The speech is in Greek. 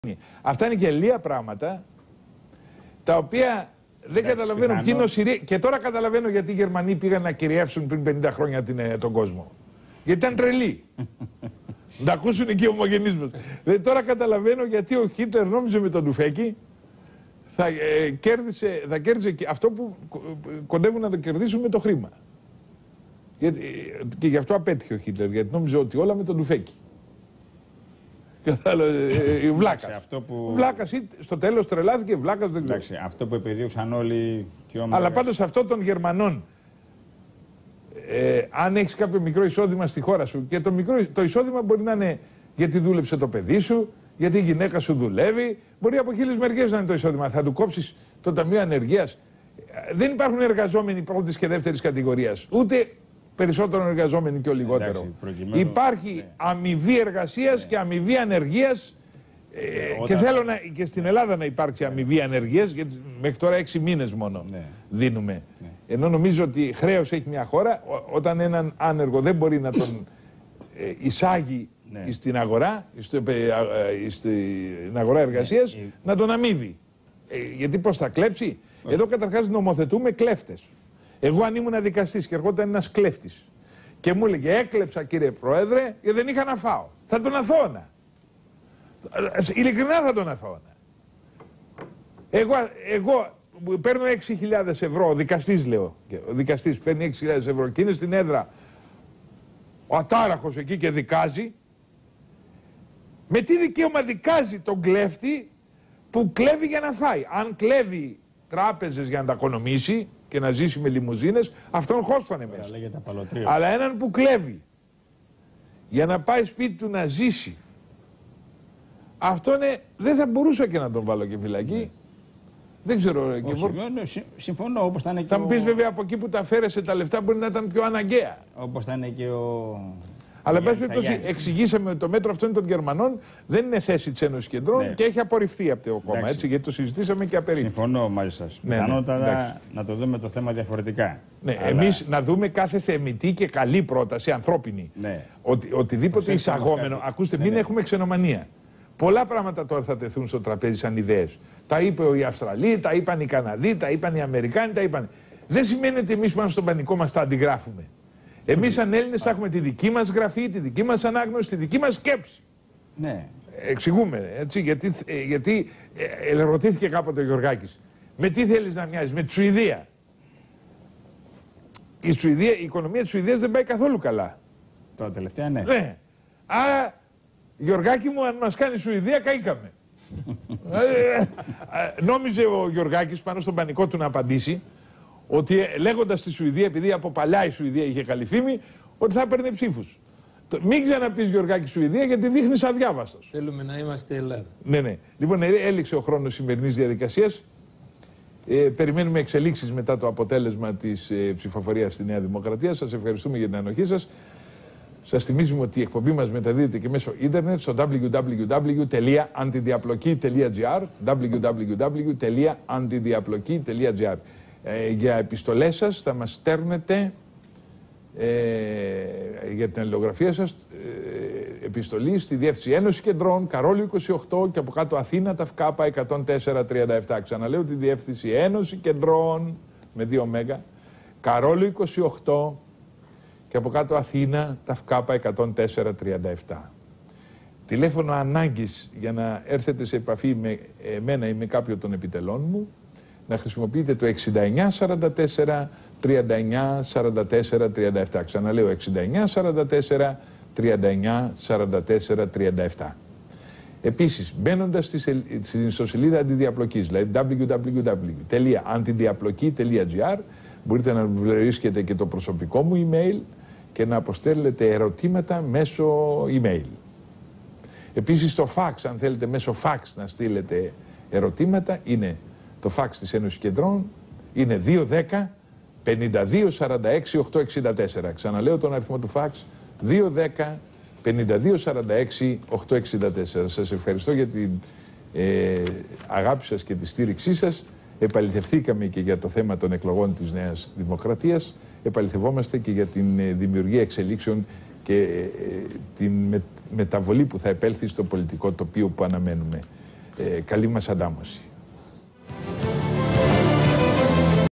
Αυτά είναι γελία πράγματα, τα οποία δεν καταλαβαίνω ποιοι είναι ο Συρίοι. Και τώρα καταλαβαίνω γιατί οι Γερμανοί πήγαν να κυριεύσουν πριν 50 χρόνια τον κόσμο. Γιατί ήταν τρελοί. Να τα ακούσουν εκεί ομογενείς μας. Τώρα καταλαβαίνω γιατί ο Χίτλερ νόμιζε με τον Τουφέκη θα κέρδισε αυτό που κοντεύουν να το κερδίσουν με το χρήμα. Και γι' αυτό απέτυχε ο Χίτλερ, γιατί νόμιζε ότι όλα με τον Τουφέκη. Βλάκας. Βλάκας, στο τέλος τρελάθηκε, βλάκας δεν ξέρω. Εντάξει, αυτό που επιδίωξαν όλοι και όμως. Αλλά πάντως αυτό των Γερμανών, αν έχεις κάποιο μικρό εισόδημα στη χώρα σου, και το εισόδημα μπορεί να είναι γιατί δούλεψε το παιδί σου, γιατί η γυναίκα σου δουλεύει, μπορεί από χίλιες μεριές να είναι το εισόδημα. Θα του κόψεις το ταμείο ανεργίας. Δεν υπάρχουν εργαζόμενοι πρώτης και δεύτερης κατηγορίας. Ούτε περισσότερο εργαζόμενοι και ο λιγότερο. Εντάξει, υπάρχει αμοιβή εργασίας και αμοιβή ανεργίας. Και θέλω και στην Ελλάδα να υπάρξει αμοιβή ανεργίας, γιατί μέχρι τώρα 6 μήνες μόνο δίνουμε. Ενώ νομίζω ότι χρέος έχει μια χώρα, όταν έναν άνεργο δεν μπορεί να τον εισάγει στην αγορά, στην αγορά εργασίας, να τον αμείβει. Γιατί πώς θα κλέψει. Εδώ καταρχάς νομοθετούμε κλέφτες. Εγώ αν ήμουν δικαστής και ερχόταν ένας κλέφτης και μου έλεγε έκλεψα κύριε Πρόεδρε γιατί δεν είχα να φάω, θα τον αθώωνα. Ειλικρινά θα τον αθώωνα. Εγώ παίρνω 6.000 ευρώ, ο δικαστής λέω, ο δικαστής παίρνει 6.000 ευρώ και είναι στην έδρα ο ατάραχος εκεί και δικάζει. Με τι δικαίωμα δικάζει τον κλέφτη που κλέβει για να φάει? Αν κλέβει τράπεζες για να τα οικονομήσει και να ζήσει με λιμουζίνες, αυτόν χώστανε μέσα. Αλλά έναν που κλέβει για να πάει σπίτι του να ζήσει, αυτόν δεν θα μπορούσα και να τον βάλω και φυλακή. Δεν ξέρω. Συμφωνώ, όπως θα είναι και θα μου πεις βέβαια από εκεί που τα φέρεσε τα λεφτά μπορεί να ήταν πιο αναγκαία. Όπως θα είναι και ο... Αλλά εν πάση περιπτώσει εξηγήσαμε ότι το μέτρο αυτό των Γερμανών δεν είναι θέση της Ένωσης Κεντρών και έχει απορριφθεί από το κόμμα. Έτσι, γιατί το συζητήσαμε και απερίφθη. Συμφωνώ μαζί σας. Πιθανότατα να το δούμε το θέμα διαφορετικά. Ναι, αλλά... Εμείς να δούμε κάθε θεμητή και καλή πρόταση, ανθρώπινη. Οτιδήποτε εισαγόμενο. Ακούστε, μην έχουμε ξενομανία. Πολλά πράγματα τώρα θα τεθούν στο τραπέζι σαν ιδέες. Τα είπε οι Αυστραλοί, τα είπαν οι Καναδοί, τα είπαν οι Αμερικάνοι, τα είπαν. Δεν σημαίνει ότι εμείς πάνω στον πανικό μας τα αντιγράφουμε. Εμείς σαν Έλληνες θα έχουμε τη δική μας γραφή, τη δική μας ανάγνωση, τη δική μας σκέψη. Ναι. Εξηγούμε, έτσι, γιατί ερωτήθηκε κάποτε ο Γιωργάκης. Με τι θέλεις να μοιάζεις, με τη Σουηδία? Η οικονομία της Σουηδίας δεν πάει καθόλου καλά. Τώρα τελευταία ναι. Άρα, Γιωργάκη μου, αν μας κάνει Σουηδία, καήκαμε. Νόμιζε ο Γιωργάκης πάνω στον πανικό του να απαντήσει ότι λέγοντας τη Σουηδία, επειδή από παλιά η Σουηδία είχε καλή φήμη, ότι θα έπαιρνε ψήφους. Μην ξαναπείς Γιωργάκη Σουηδία, γιατί δείχνεις αδιάβαστος. Θέλουμε να είμαστε Ελλάδα. Ναι. Λοιπόν, έληξε ο χρόνος σημερινής διαδικασίας. Περιμένουμε εξελίξεις μετά το αποτέλεσμα της ψηφοφορίας στη Νέα Δημοκρατία. Σας ευχαριστούμε για την ανοχή σας. Σας θυμίζουμε ότι η εκπομπή μας μεταδίδεται και μέσω ίντερνετ στο www.antidiaploki.gr www.antidiaploki.gr Για επιστολές σας θα μας στέλνετε για την αλληλογραφία σας επιστολή στη Διεύθυνση Ένωση Κεντρών, Καρόλου 28 και από κάτω Αθήνα, Ταυκάπα 10437. Ξαναλέω τη Διεύθυνση Ένωση Κεντρών με 2 μέγα, Καρόλου 28 και από κάτω Αθήνα, Ταυκάπα 10437. Τηλέφωνο ανάγκης για να έρθετε σε επαφή με εμένα ή με κάποιο των επιτελών μου, να χρησιμοποιείτε το 6944 39 44 37. Ξαναλέω 6944 39 44 37. Επίσης, μπαίνοντας στην ιστοσελίδα αντιδιαπλοκής, δηλαδή www.antidiaploki.gr, μπορείτε να βρίσκετε και το προσωπικό μου email και να αποστέλλετε ερωτήματα μέσω email. Επίσης, το fax, αν θέλετε μέσω fax να στείλετε ερωτήματα, είναι το fax της Ένωσης Κεντρών, είναι 210 52 46 864. Ξαναλέω τον αριθμό του fax, 210 52 46 864. Σας ευχαριστώ για την αγάπη σας και τη στήριξή σας. Επαληθευθήκαμε και για το θέμα των εκλογών της Νέας Δημοκρατίας. Επαληθευόμαστε και για την δημιουργία εξελίξεων και την μεταβολή που θα επέλθει στο πολιτικό τοπίο που αναμένουμε. καλή μας αντάμωση.